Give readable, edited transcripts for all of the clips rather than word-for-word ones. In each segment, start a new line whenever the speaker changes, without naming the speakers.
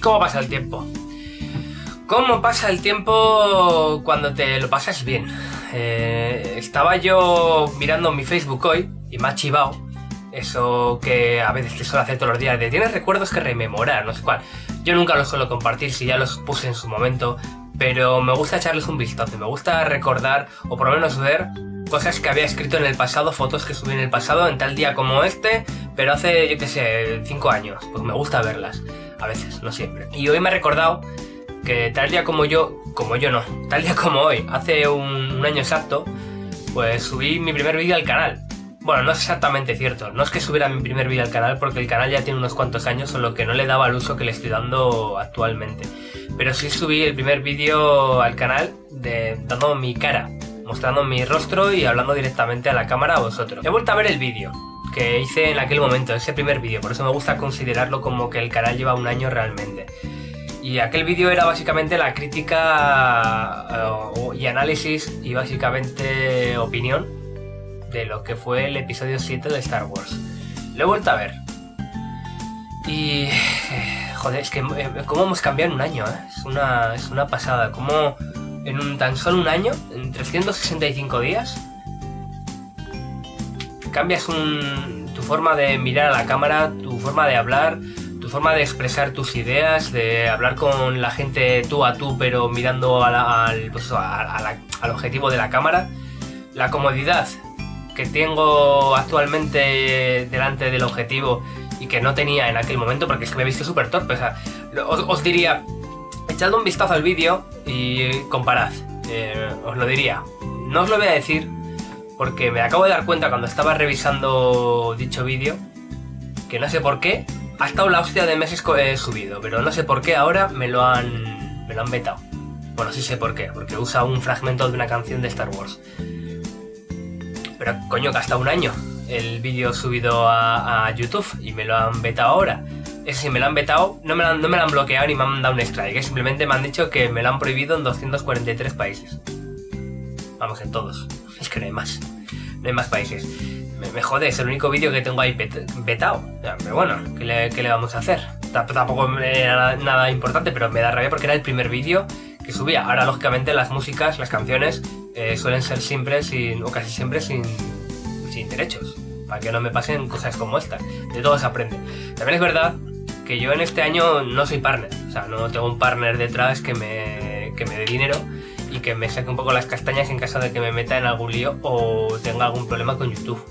¿Cómo pasa el tiempo? ¿Cómo pasa el tiempo cuando te lo pasas bien? Estaba yo mirando mi Facebook hoy y me ha chivado eso que a veces te suelo hacer todos los días, de tienes recuerdos que rememorar, no sé cuál. Yo nunca los suelo compartir si ya los puse en su momento, pero me gusta echarles un vistazo, me gusta recordar o por lo menos ver cosas que había escrito en el pasado, fotos que subí en el pasado en tal día como este, pero hace, yo qué sé, 5 años. Pues me gusta verlas, a veces, no siempre. Y hoy me he recordado que tal día como yo no, tal día como hoy, hace un año exacto, pues subí mi primer vídeo al canal. Bueno, no es exactamente cierto, no es que subiera mi primer vídeo al canal porque el canal ya tiene unos cuantos años, solo que no le daba el uso que le estoy dando actualmente. Pero sí subí el primer vídeo al canal dando mi cara, mostrando mi rostro y hablando directamente a la cámara a vosotros. He vuelto a ver el vídeo que hice en aquel momento, ese primer vídeo, por eso me gusta considerarlo como que el canal lleva un año realmente. Y aquel vídeo era básicamente la crítica y análisis y básicamente opinión de lo que fue el episodio 7 de Star Wars. Lo he vuelto a ver. Y... joder, es que cómo hemos cambiado en un año, ¿eh? Es una pasada. Cómo en tan solo un año, en 365 días, cambias tu forma de mirar a la cámara, tu forma de hablar, tu forma de expresar tus ideas, de hablar con la gente tú a tú, pero mirando al objetivo de la cámara. La comodidad que tengo actualmente delante del objetivo y que no tenía en aquel momento, porque es que me he visto súper torpe. O sea, os diría, echad un vistazo al vídeo y comparad. Os lo diría. No os lo voy a decir porque me acabo de dar cuenta cuando estaba revisando dicho vídeo que no sé por qué ha estado la hostia de meses subido, pero no sé por qué ahora me lo han vetado. Bueno, sí sé por qué, porque usa un fragmento de una canción de Star Wars. Pero coño, que hasta un año el vídeo subido a YouTube y me lo han vetado ahora. Es decir, me lo han vetado, no me lo han bloqueado ni me han dado un strike, simplemente me han dicho que me lo han prohibido en 243 países. Vamos, en todos. Es que no hay más. No hay más países. Me jode, es el único vídeo que tengo ahí vetado. Pero bueno, ¿qué le vamos a hacer? Tampoco era nada importante, pero me da rabia porque era el primer vídeo que subía. Ahora, lógicamente, las músicas, las canciones suelen ser siempre o casi siempre sin derechos, para que no me pasen cosas como estas. De todo se aprende. También es verdad que yo en este año no soy partner, o sea, no tengo un partner detrás que me dé dinero y que me saque un poco las castañas en caso de que me meta en algún lío o tenga algún problema con YouTube.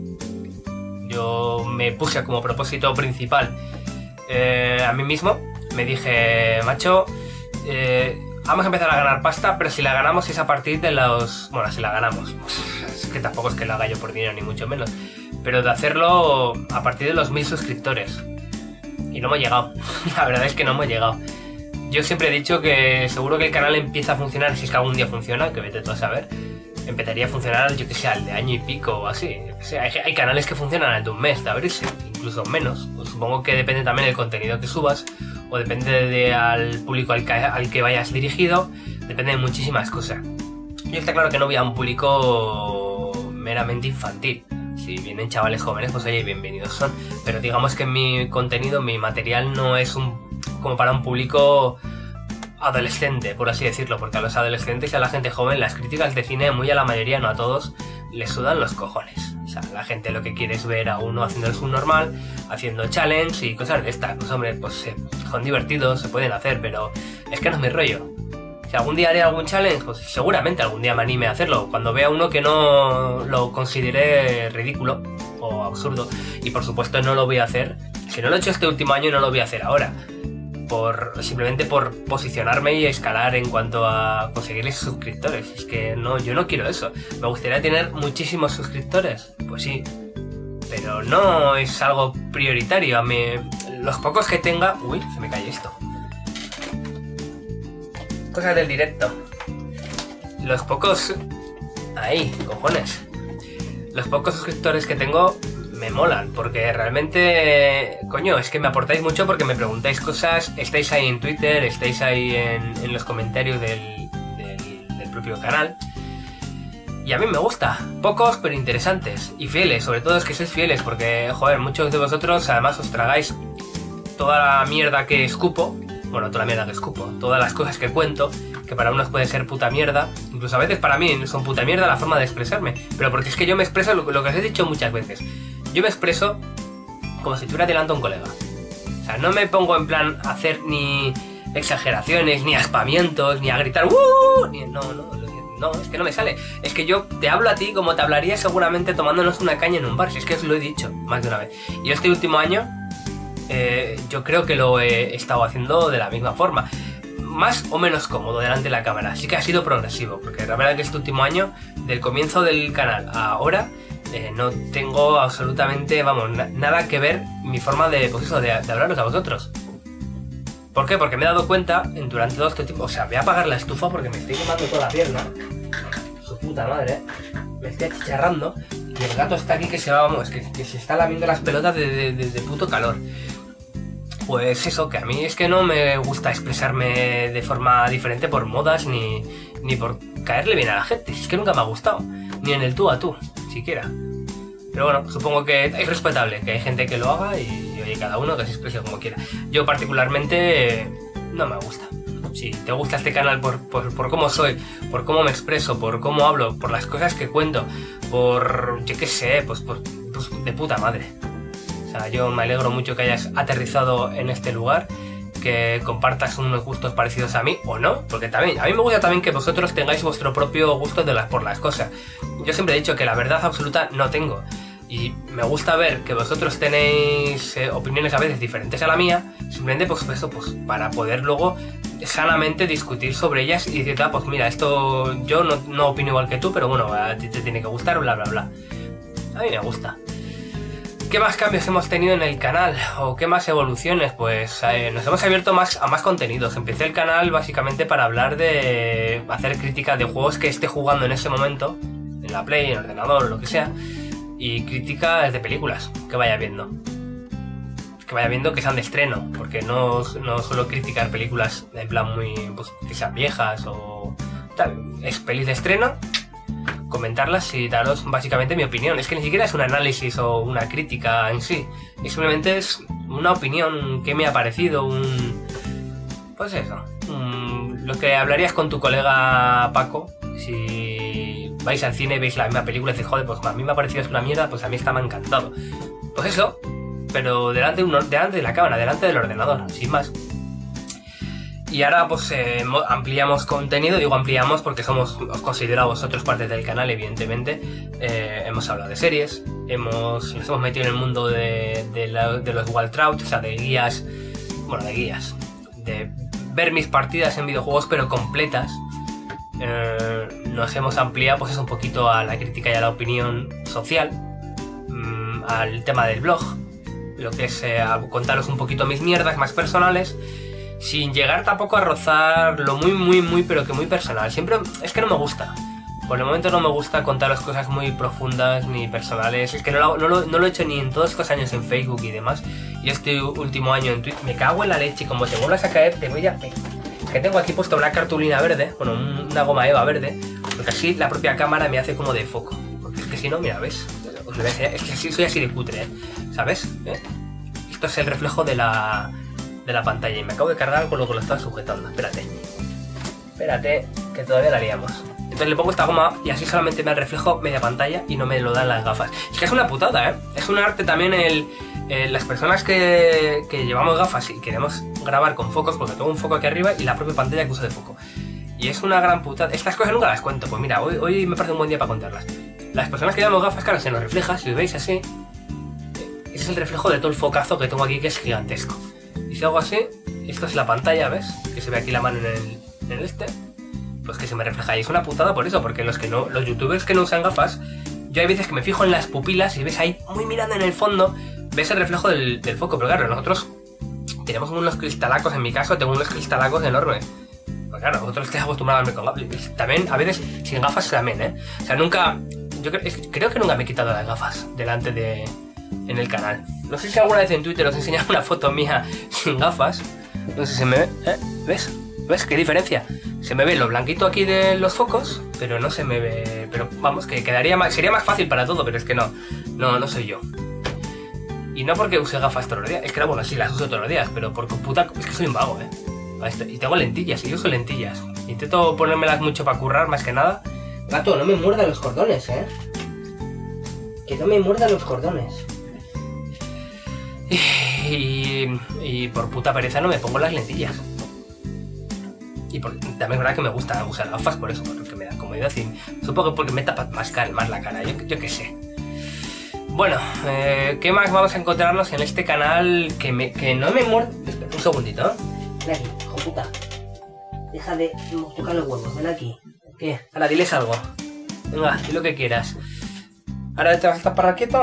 Yo me puse como propósito principal a mí mismo, me dije, macho, vamos a empezar a ganar pasta, pero si la ganamos es a partir de los... Bueno, si la ganamos, es que tampoco es que la haga yo por dinero ni mucho menos, pero de hacerlo a partir de los 1000 suscriptores. Y no hemos llegado, la verdad es que no hemos llegado. Yo siempre he dicho que seguro que el canal empieza a funcionar, si es que algún día funciona, que vete tú a saber, empezaría a funcionar, yo que sé, al de año y pico o así. O sea, hay canales que funcionan al de un mes de abrirse, incluso menos. Pues supongo que depende también del contenido que subas, o depende al público al que vayas dirigido, depende de muchísimas cosas. Yo está claro que no voy a un público meramente infantil. Si vienen chavales jóvenes, pues oye, bienvenidos son. Pero digamos que mi contenido, mi material no es como para un público adolescente, por así decirlo, porque a los adolescentes y a la gente joven las críticas de cine, muy a la mayoría, no a todos, les sudan los cojones. O sea, la gente lo que quiere es ver a uno haciendo el subnormal, haciendo challenge y cosas de estas. Pues hombre, pues son divertidos, se pueden hacer, pero es que no es mi rollo. Si algún día haré algún challenge, pues seguramente algún día me anime a hacerlo, cuando vea uno que no lo considere ridículo o absurdo. Y por supuesto no lo voy a hacer, si no lo he hecho este último año no lo voy a hacer ahora. Simplemente por posicionarme y escalar en cuanto a conseguir suscriptores. Es que no, yo no quiero eso. Me gustaría tener muchísimos suscriptores, pues sí, pero no es algo prioritario. Los pocos que tenga... Uy, se me cae esto. Cosas del directo. Los pocos... Ahí, cojones. Los pocos suscriptores que tengo me molan, porque realmente, coño, es que me aportáis mucho porque me preguntáis cosas, estáis ahí en Twitter, estáis ahí en los comentarios del propio canal. Y a mí me gusta, pocos pero interesantes y fieles, sobre todo es que sois fieles, porque, joder, muchos de vosotros además os tragáis toda la mierda que escupo, bueno, toda la mierda que escupo, todas las cosas que cuento, que para unos puede ser puta mierda, incluso a veces para mí son puta mierda la forma de expresarme, pero porque es que yo me expreso lo que os he dicho muchas veces, yo me expreso como si estuviera delante a un colega. O sea, no me pongo en plan a hacer ni exageraciones, ni aspamientos, ni a gritar no, es que no me sale. Es que yo te hablo a ti como te hablaría seguramente tomándonos una caña en un bar, si es que os lo he dicho más de una vez. Y este último año yo creo que lo he estado haciendo de la misma forma, más o menos cómodo delante de la cámara. Así que ha sido progresivo, porque la verdad que este último año, del comienzo del canal a ahora, no tengo absolutamente, vamos, nada que ver mi forma de, pues eso, de hablaros a vosotros. ¿Por qué? Porque me he dado cuenta durante todo este tiempo, o sea, voy a apagar la estufa porque me estoy quemando toda la pierna. Su puta madre, me estoy achicharrando y el gato está aquí que se va, vamos, que se está lamiendo las pelotas de puto calor. Pues eso, que a mí es que no me gusta expresarme de forma diferente por modas ni por caerle bien a la gente. Es que nunca me ha gustado, ni en el tú a tú, siquiera. Pero bueno, supongo que es respetable, que hay gente que lo haga y oye, cada uno que se exprese como quiera. Yo particularmente no me gusta. Si te gusta este canal por cómo soy, por cómo me expreso, por cómo hablo, por las cosas que cuento, por, yo qué sé, pues de puta madre. O sea, yo me alegro mucho que hayas aterrizado en este lugar, que compartas unos gustos parecidos a mí o no, porque también a mí me gusta también que vosotros tengáis vuestro propio gusto por las cosas. Yo siempre he dicho que la verdad absoluta no tengo, y me gusta ver que vosotros tenéis opiniones a veces diferentes a la mía, simplemente pues eso, pues para poder luego sanamente discutir sobre ellas y decir, pues mira, esto yo no opino igual que tú, pero bueno, a ti te tiene que gustar, bla bla bla. A mí me gusta. ¿Qué más cambios hemos tenido en el canal? ¿O qué más evoluciones? Pues nos hemos abierto a más contenidos. Empecé el canal básicamente para hablar de hacer crítica de juegos que esté jugando en ese momento, en la Play, en el ordenador, lo que sea, y críticas de películas que vaya viendo. Que sean de estreno, porque no suelo criticar películas en plan muy, pues, que sean viejas o tal. Es pelis de estreno, comentarlas y daros básicamente mi opinión. Es que ni siquiera es un análisis o una crítica en sí, y simplemente es una opinión que me ha parecido, pues eso, lo que hablarías con tu colega Paco si vais al cine y veis la misma película y dices, joder, pues a mí me ha parecido una mierda, pues a mí esta me ha encantado. Pues eso, pero delante de la cámara, delante del ordenador, sin más. Y ahora pues ampliamos contenido, digo ampliamos porque os considero a vosotros parte del canal, evidentemente. Hemos hablado de series, nos hemos metido en el mundo de los Walkthrough, o sea, de guías, de ver mis partidas en videojuegos pero completas. Nos hemos ampliado pues un poquito a la crítica y a la opinión social, al tema del blog, lo que es a contaros un poquito mis mierdas más personales, sin llegar tampoco a rozar lo muy pero que muy personal. Siempre es que no me gusta. Por el momento no me gusta contaros cosas muy profundas ni personales. Es que no lo he hecho ni en todos estos años en Facebook y demás. Y este último año en Twitter me cago en la leche. Y como te vuelvas a caer, te voy a... Que tengo aquí puesto una cartulina verde, bueno, una goma eva verde, porque así la propia cámara me hace como de foco. Porque es que si no, mira, ¿ves? Os lo voy a enseñar. Es que así soy así de cutre, ¿sabes? Esto es el reflejo de la pantalla y me acabo de cargar con lo que lo estaba sujetando. Espérate, que todavía la haríamos. Entonces le pongo esta goma y así solamente me reflejo media pantalla y no me lo dan las gafas. Es que es una putada, es un arte también las personas que llevamos gafas y queremos grabar con focos, porque tengo un foco aquí arriba y la propia pantalla que uso de foco. Y es una gran putada. Estas cosas nunca las cuento, pues mira, hoy me parece un buen día para contarlas. Las personas que llevamos gafas, claro, se nos refleja, si lo veis así, ese es el reflejo de todo el focazo que tengo aquí, que es gigantesco. Y si hago así, esto es la pantalla, ¿ves? Que se ve aquí la mano en el pues que se me refleja. Y es una putada por eso, porque los youtubers que no usan gafas, yo hay veces que me fijo en las pupilas y ves ahí muy mirando en el fondo, ves el reflejo del foco. Pero claro, nosotros tenemos unos cristalacos, en mi caso tengo unos cristalacos enormes. Pues claro, vosotros estáis acostumbrados a verme con gafas. También a veces sin gafas también, O sea, nunca... Yo creo que nunca me he quitado las gafas en el canal. No sé si alguna vez en Twitter os he enseñado una foto mía sin gafas. No sé si se me ve, ¿Ves qué diferencia? Se me ve lo blanquito aquí de los focos, pero no se me ve... Pero vamos, que sería más fácil para todo, pero es que no soy yo. Y no porque use gafas todos los días, es que bueno, sí las uso todos los días, pero por puta... Es que soy un vago, Y tengo lentillas, y yo uso lentillas. Intento ponérmelas mucho para currar, más que nada. Gato, no me muerda los cordones, ¿eh? Que no me muerda los cordones. Y por puta pereza no me pongo las lentillas. Y también es verdad que me gusta usar gafas por eso, porque me da comodidad y supongo que porque me tapa más la cara, yo qué sé. Bueno, ¿qué más vamos a encontrarnos en este canal que no me muerde? Espera un segundito, ¿eh? Ven aquí, hijo puta. Deja de tocar los huevos, ven aquí. ¿Qué? Ahora diles algo. Venga, di lo que quieras. ¿Ahora te vas a estar para quieto?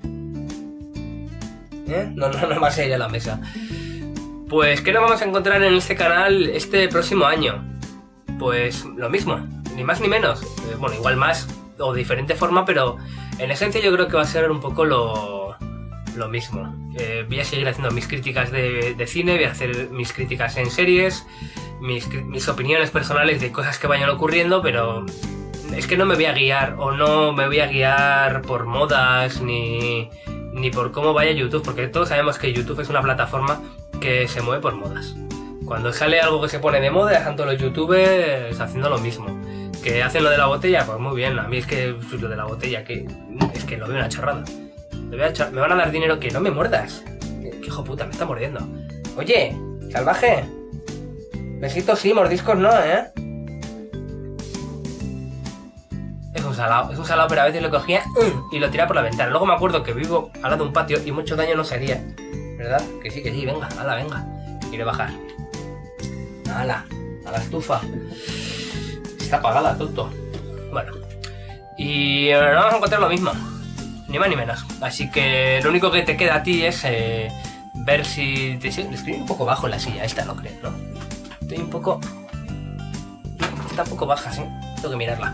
No vas a ir a la mesa. Pues, ¿qué nos vamos a encontrar en este canal este próximo año? Pues lo mismo, ni más ni menos. Bueno, igual más o de diferente forma, pero en esencia yo creo que va a ser un poco lo mismo. Voy a seguir haciendo mis críticas de cine, voy a hacer mis críticas en series, mis opiniones personales de cosas que vayan ocurriendo, pero es que no me voy a guiar o no me voy a guiar por modas ni por cómo vaya YouTube, porque todos sabemos que YouTube es una plataforma que se mueve por modas. Cuando sale algo que se pone de moda, dejan todos los youtubers haciendo lo mismo. Que hacen lo de la botella, pues muy bien. A mí es que lo de la botella, es que lo veo una chorrada. Me van a dar dinero, que no me muerdas. Que hijo puta, me está mordiendo. Oye, salvaje. Besitos sí, mordiscos no, ¿eh? Es un salado, pero a veces lo cogía y lo tiraba por la ventana. Luego me acuerdo que vivo al lado de un patio y mucho daño no sería. ¿Verdad? Que sí, venga, ala, venga. Quiere bajar. Ala, a la estufa. Está apagada, tonto. Bueno. Y ahora vamos a encontrar lo mismo. Ni más ni menos. Así que lo único que te queda a ti es ver si te... Estoy un poco bajo en la silla, esta no creo, ¿no? Estoy un poco... Está un poco baja, ¿sí? Tengo que mirarla.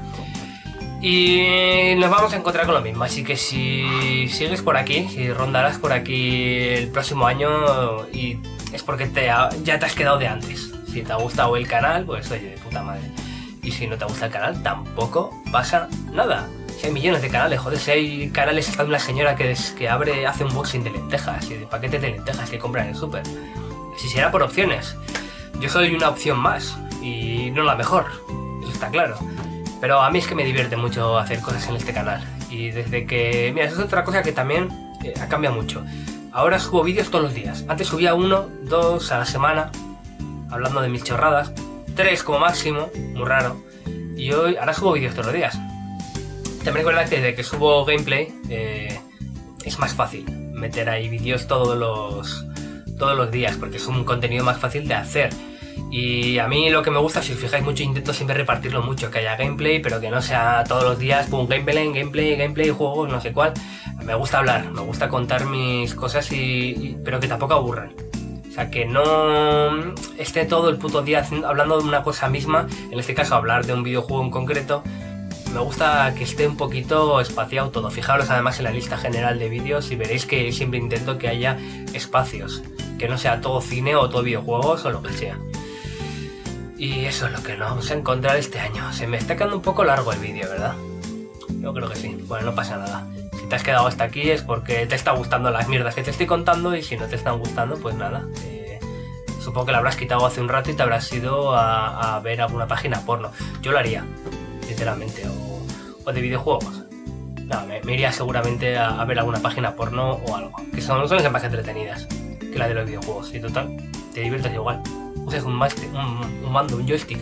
Y nos vamos a encontrar con lo mismo, así que si sigues por aquí, si rondarás por aquí el próximo año, y es porque ya te has quedado de antes. Si te ha gustado el canal, pues oye, de puta madre. Y si no te gusta el canal, tampoco pasa nada. Si hay millones de canales, joder, si hay canales, hasta una señora que hace unboxing de lentejas y de paquetes de lentejas que compran en el súper. Si será por opciones. Yo soy una opción más y no la mejor, eso está claro. Pero a mí es que me divierte mucho hacer cosas en este canal. Y desde que... Mira, eso es otra cosa que también ha cambiado mucho. Ahora subo vídeos todos los días. Antes subía 1, 2 a la semana, hablando de mis chorradas. 3 como máximo, muy raro. Y ahora subo vídeos todos los días. También recuerda que desde que subo gameplay es más fácil meter ahí vídeos todos los días, porque es un contenido más fácil de hacer. Y a mí lo que me gusta, si os fijáis mucho, intento siempre repartirlo mucho, que haya gameplay, pero que no sea todos los días, pum, gameplay, juegos, no sé cuál. Me gusta hablar, me gusta contar mis cosas, pero que tampoco aburran. O sea, que no esté todo el puto día hablando de una cosa misma, en este caso hablar de un videojuego en concreto. Me gusta que esté un poquito espaciado todo. Fijaros además en la lista general de vídeos y veréis que siempre intento que haya espacios, que no sea todo cine o todo videojuegos o lo que sea. Y eso es lo que nos vamos a encontrar este año. Se me está quedando un poco largo el vídeo, ¿verdad? Yo creo que sí. Bueno, no pasa nada. Si te has quedado hasta aquí es porque te está gustando las mierdas que te estoy contando, y si no te están gustando, pues nada. Supongo que lo habrás quitado hace un rato y te habrás ido a ver alguna página porno. Yo lo haría, literalmente. O de videojuegos. No, me iría seguramente a ver alguna página porno o algo. Que son más entretenidas que la de los videojuegos. Y total, te diviertes igual. Usas un mando, un joystick.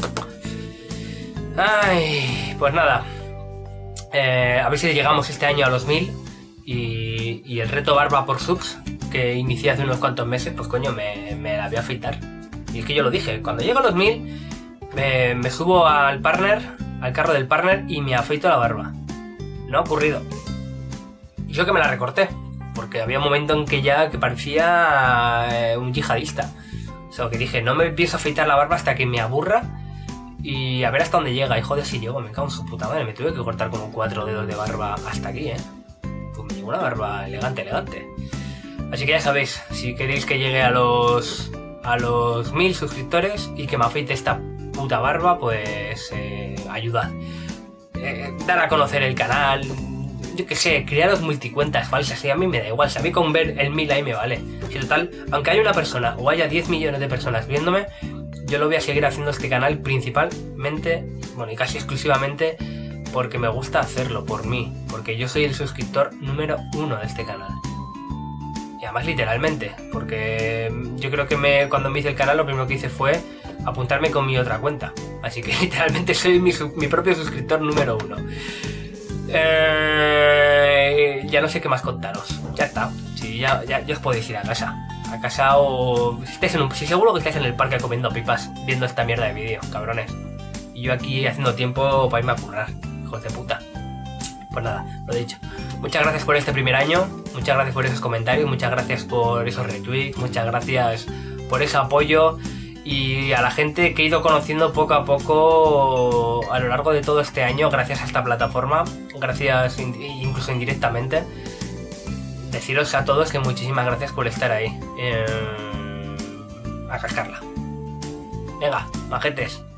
Ay, pues nada. A ver si llegamos este año a los 1000. Y el reto barba por subs, que inicié hace unos cuantos meses, pues coño, me la voy a afeitar. Y es que yo lo dije, cuando llego a los 1000, me subo al carro del partner y me afeito la barba. No ha ocurrido. Y yo que me la recorté, porque había un momento en que parecía un yihadista. O sea, que dije, no me empiezo a afeitar la barba hasta que me aburra y a ver hasta dónde llega. Y joder, si llego, me cago en su puta madre. Me tuve que cortar como 4 dedos de barba hasta aquí, Pues me llegó una barba elegante. Así que ya sabéis, si queréis que llegue a los 1000 suscriptores y que me afeite esta puta barba, pues ayudad. Dar a conocer el canal, yo qué sé, crearos multicuentas falsas y a mí me da igual, si a mí con ver el 1000 ahí me vale. Si total, aunque haya una persona o haya 10 millones de personas viéndome, yo lo voy a seguir haciendo este canal principalmente, bueno, y casi exclusivamente porque me gusta hacerlo, por mí, porque yo soy el suscriptor número 1 de este canal. Y además literalmente, porque yo creo que cuando me hice el canal lo primero que hice fue apuntarme con mi otra cuenta. Así que literalmente soy mi propio suscriptor número 1. Ya no sé qué más contaros. Ya está. Sí, ya os podéis ir a casa. A casa o... Si seguro que estáis en el parque comiendo pipas, viendo esta mierda de vídeo, cabrones. Y yo aquí haciendo tiempo para irme a currar. Hijos de puta. Pues nada, lo dicho. Muchas gracias por este primer año, muchas gracias por esos comentarios, muchas gracias por esos retweets, muchas gracias por ese apoyo y a la gente que he ido conociendo poco a poco a lo largo de todo este año gracias a esta plataforma, gracias incluso indirectamente. Deciros a todos que muchísimas gracias por estar ahí. A cascarla. Venga, majetes.